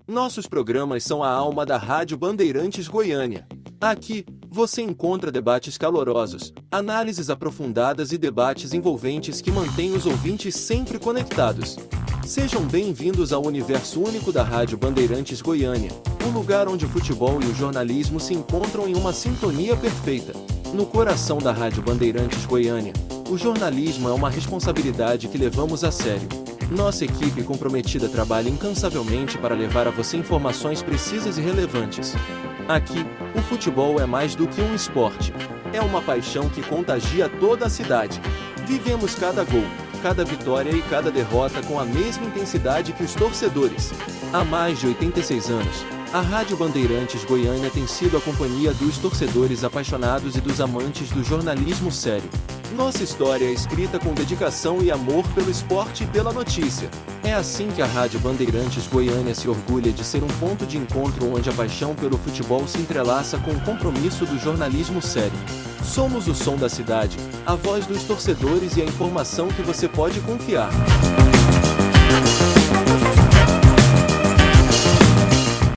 Nossos programas são a alma da Rádio Bandeirantes Goiânia. Aqui, você encontra debates calorosos, análises aprofundadas e debates envolventes que mantêm os ouvintes sempre conectados. Sejam bem-vindos ao universo único da Rádio Bandeirantes Goiânia, um lugar onde o futebol e o jornalismo se encontram em uma sintonia perfeita. No coração da Rádio Bandeirantes Goiânia, o jornalismo é uma responsabilidade que levamos a sério. Nossa equipe comprometida trabalha incansavelmente para levar a você informações precisas e relevantes. Aqui, o futebol é mais do que um esporte. É uma paixão que contagia toda a cidade. Vivemos cada gol, cada vitória e cada derrota com a mesma intensidade que os torcedores. Há mais de 86 anos, a Rádio Bandeirantes Goiânia tem sido a companhia dos torcedores apaixonados e dos amantes do jornalismo sério. Nossa história é escrita com dedicação e amor pelo esporte e pela notícia. É assim que a Rádio Bandeirantes Goiânia se orgulha de ser um ponto de encontro onde a paixão pelo futebol se entrelaça com o compromisso do jornalismo sério. Somos o som da cidade, a voz dos torcedores e a informação que você pode confiar.